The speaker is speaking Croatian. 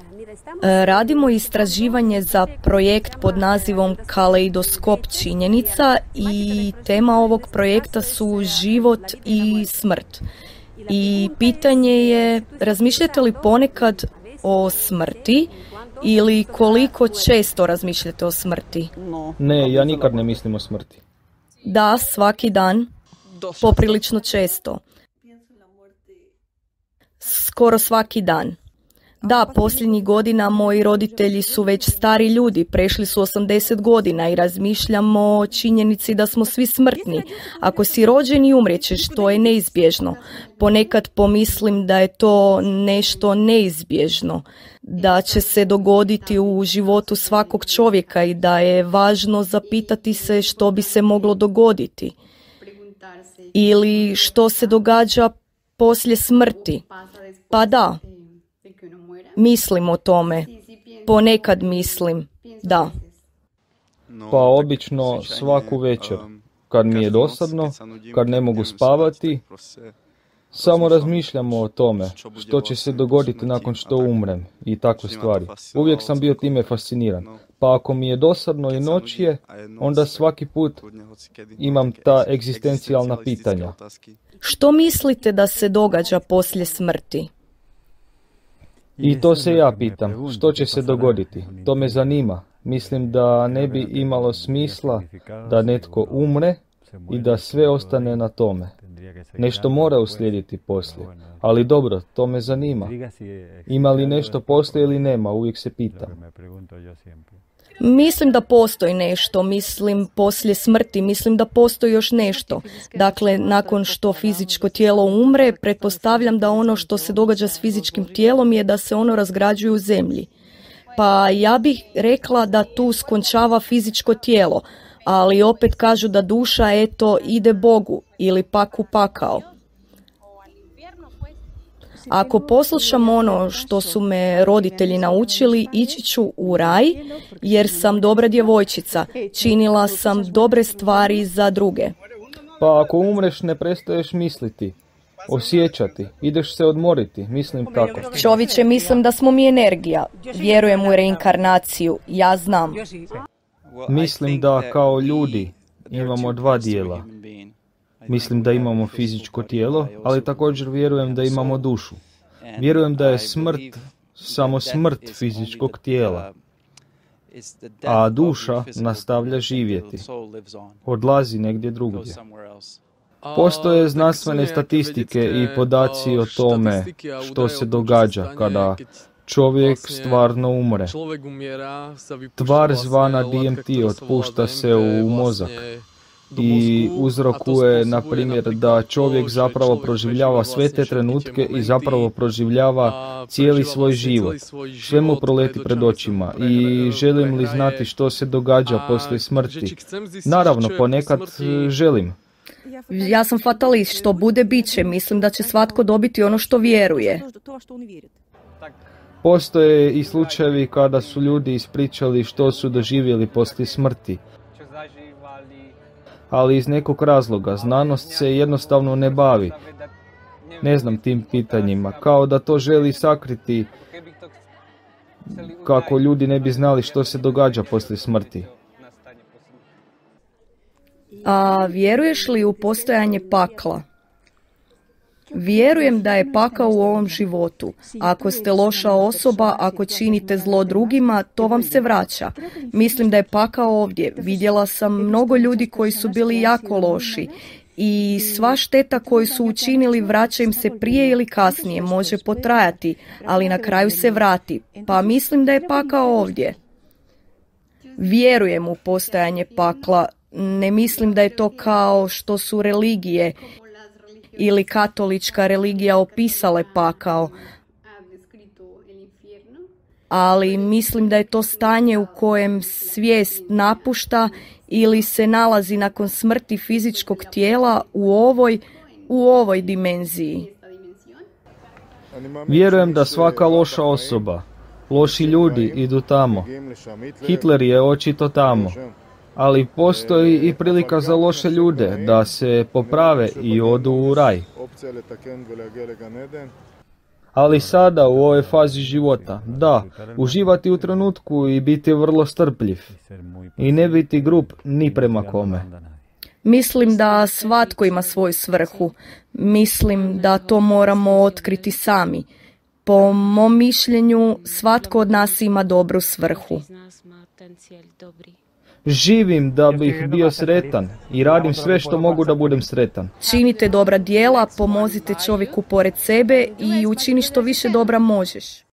Radimo istraživanje za projekt pod nazivom Kaleidoskop činjenica i tema ovog projekta su život i smrt. I pitanje je, razmišljate li ponekad o smrti ili koliko često razmišljate o smrti? Ne, ja nikad ne mislim o smrti. Da, svaki dan, poprilično često. Skoro svaki dan. Da, posljednjih godina moji roditelji su već stari ljudi, prešli su 80 godina i razmišljamo o činjenici da smo svi smrtni. Ako si rođen i umrijećeš, to je neizbježno. Ponekad pomislim da je to nešto neizbježno, da će se dogoditi u životu svakog čovjeka i da je važno zapitati se što bi se moglo dogoditi. Ili što se događa poslije smrti. Pa da. Mislim o tome. Ponekad mislim, da. Pa obično svaku večer, kad mi je dosadno, kad ne mogu spavati, samo razmišljamo o tome što će se dogoditi nakon što umrem i takve stvari. Uvijek sam bio time fasciniran. Pa ako mi je dosadno i noć je, onda svaki put imam ta egzistencijalna pitanja. Što mislite da se događa poslije smrti? I to se ja pitam, što će se dogoditi? To me zanima. Mislim da ne bi imalo smisla da netko umre i da sve ostane na tome. Nešto mora uslijediti poslije. Ali dobro, to me zanima. Ima li nešto poslije ili nema, uvijek se pitam. Mislim da postoji nešto, mislim poslije smrti, mislim da postoji još nešto. Dakle, nakon što fizičko tijelo umre, pretpostavljam da ono što se događa s fizičkim tijelom je da se ono razgrađuje u zemlji. Pa ja bih rekla da tu skončava fizičko tijelo, ali opet kažu da duša, eto, ide Bogu ili pak u pakao. Ako poslušam ono što su me roditelji naučili, ići ću u raj jer sam dobra djevojčica. Činila sam dobre stvari za druge. Pa ako umreš ne prestaješ misliti, osjećati, ideš se odmoriti, mislim tako. Čovječe, mislim da smo mi energija. Vjerujem u reinkarnaciju, ja znam. Mislim da kao ljudi imamo dva dijela. Mislim da imamo fizičko tijelo, ali također vjerujem da imamo dušu. Vjerujem da je smrt samo smrt fizičkog tijela, a duša nastavlja živjeti, odlazi negdje drugdje. Postoje znanstvene statistike i podaci o tome što se događa kada čovjek stvarno umre. Tvar zvana DMT otpušta se u mozak i uzrokuje, na primjer, da čovjek zapravo proživljava sve te trenutke i zapravo proživljava cijeli svoj život. Sve mu proleti pred očima i želim li znati što se događa poslije smrti? Naravno, ponekad želim. Ja sam fatalist, što bude bit će, mislim da će svatko dobiti ono što vjeruje. Postoje i slučajevi kada su ljudi ispričali što su doživjeli poslije smrti. Ali iz nekog razloga znanost se jednostavno ne bavi, ne znam, tim pitanjima, kao da to želi sakriti kako ljudi ne bi znali što se događa poslije smrti. A vjeruješ li u postojanje pakla? Vjerujem da je pakao u ovom životu. Ako ste loša osoba, ako činite zlo drugima, to vam se vraća. Mislim da je pakao ovdje. Vidjela sam mnogo ljudi koji su bili jako loši i sva šteta koju su učinili vraća im se prije ili kasnije, može potrajati, ali na kraju se vrati. Pa mislim da je pakao ovdje. Vjerujem u postojanje pakla. Ne mislim da je to kao što su religije ili katolička religija opisale pakao, ali mislim da je to stanje u kojem svijest napušta ili se nalazi nakon smrti fizičkog tijela u ovoj dimenziji. Vjerujem da svaka loša osoba, loši ljudi idu tamo. Hitler je očito tamo. Ali postoji i prilika za loše ljude da se poprave i odu u raj. Ali sada, u ovoj fazi života, da, uživati u trenutku i biti vrlo strpljiv. I ne biti grub ni prema kome. Mislim da svatko ima svoju svrhu. Mislim da to moramo otkriti sami. Po mom mišljenju, svatko od nas ima dobru svrhu. Živim da bih bio sretan i radim sve što mogu da budem sretan. Činite dobra djela, pomozite čovjeku pored sebe i učini što više dobra možeš.